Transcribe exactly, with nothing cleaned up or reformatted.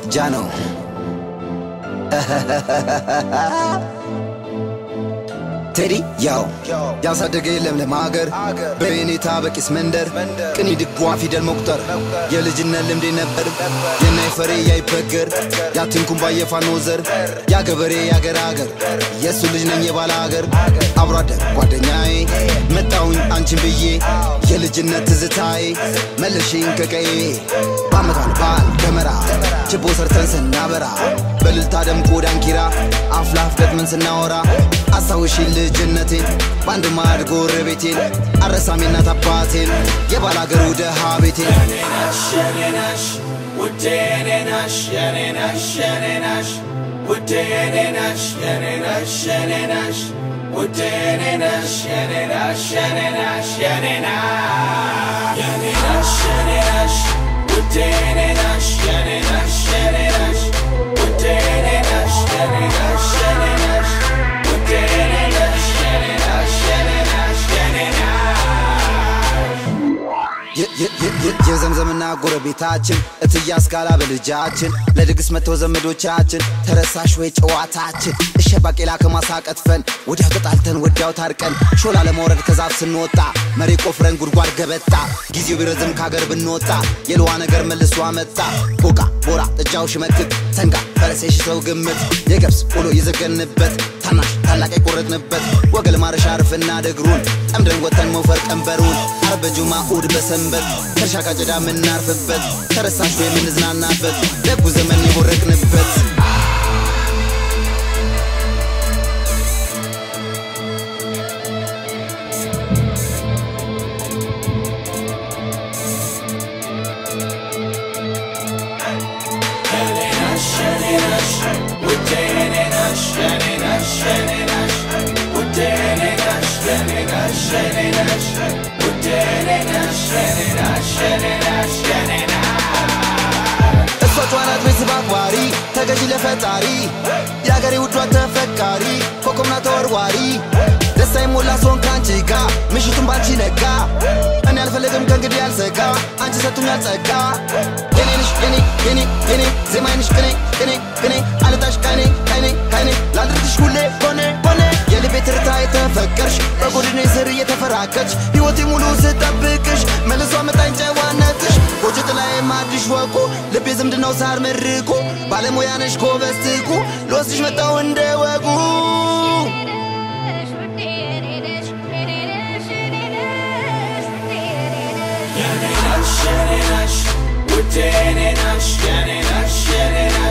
Jano. Teddy, yo, ያሳደገ የለም ለማገር በኔታ በቂስ መንደር ቅኒ ድጓ ፊደል መቁጠር የልጅነት ልምዴ ነበር የናይ ፈሬ ያይበገር ያትንኩም ባየፋኖ ዘር ያገበሬ ያገር አገር የሱ ልጅ ነኝ የባላ አገር አብሮ አደግ ጓደኛዬ መጣውኝ አንቺን ብዬ የልጅነት ትዝታዬ መልሽኝ ከቀዬ ባመታል ባል ገመራ ችቦ ሰርተን ስናበራ በልልታ ደምቆ ዳንኪራ አፍላፍ ገጥመን ስናወራ አሳውሽኝ ልጅነቴን ባንድ ማድ ጎረቤቴን አረሳሜና ታባቴን የባላገሩ ደሃ ቤቴን የኔናሽ የኔናሽ ውዴ የኔናሽ የኔናሽ የኔናሽ ውዴ የኔናሽ የኔናሽ የኔናሽ ውዴ የኔናሽ የኔናሽ የኔናሽ የኔናሽ የኔናሽ የኔናሽ ውዴ የኔናሽ የኔናሽ የኔናሽ ውዴ የኔናሽ የኔናሽ የኔናሽ ውዴ የኔናሽ የዘምዘምና ጎረቤታችን እትያስ ካላ በልጃችን ለድግስ መተው ዘመዶቻችን ተረሳሽ ወይ ጨዋታችን እሸባቄላ ከማሳቀጥፈን ወዲያው ተጣልተን ወዲያው ታርቀን ሾላ ለመውረድ ከዛፍ ስንወጣ መሬ ቆፍረን ጉድጓድ ገበጣ ጊዜው ቢረዝም ካገር ብንወጣ የልዋ ነገር መልሶ አመጣ ቦቃ ቦራ ጥጃው ሽመክት ሰንጋ ፈረሴሽ ሰው ግምት የገብስ ቆሎ ይዘገንበት ታናሽ ታላቅ ይቆረጥንበት ወገል ማረሻ አርፍና ደግሩን ጠምደን ወተን ሞፈር ቀንበሩን አርበጁማ ኡድ በሰንበት ከርሻ ካጨዳ ምናርፍበት ተረሳሽ ወይ ምንዝናናበት ደጉ ዘመን ይቦረቅንበት እሷቷናት ቤተባባሪ ተገዢ ለፈጣሪ ያገሬ ውዷ ተፈቃሪ ኮኮምና ተወርዋሪ ደስታዬ ሞላ ሶን ካንቺ ጋ ምሽቱን ባንቺ ነጋ እኔ አልፈልግም ከእንግዲህ ያልሰጋ አንቺ ሰጡኛል ጸጋ የኔ ነሽ የኔ የኔ የኔ ዜማዬ ነሽ ቅኔ ቅኔ ቅኔ አልጣሽ ካይኔ ካይኔ ካይኔ ላድርግሽ ሁሌ ሆኔ ሆኔ የልቤ ትርታ የተፈቀርሽ በጎድኔ ስር እየተፈራከች ሕይወቴ ሙሉ ስጠብቅሽ መልሶ አመጣኝ ጨዋነትሽ ጎጆ ጥላዬ ማድሽ ወቁ ልቤ ዝምድናው ሳር መርቁ ባለሙያ ነሽ ጎበዝ ትቁ ልወስድሽ መጣሁ እንደ ወጉ የኔናሽ የኔናሽ ውዴ የኔናሽ የኔናሽ የኔናሽ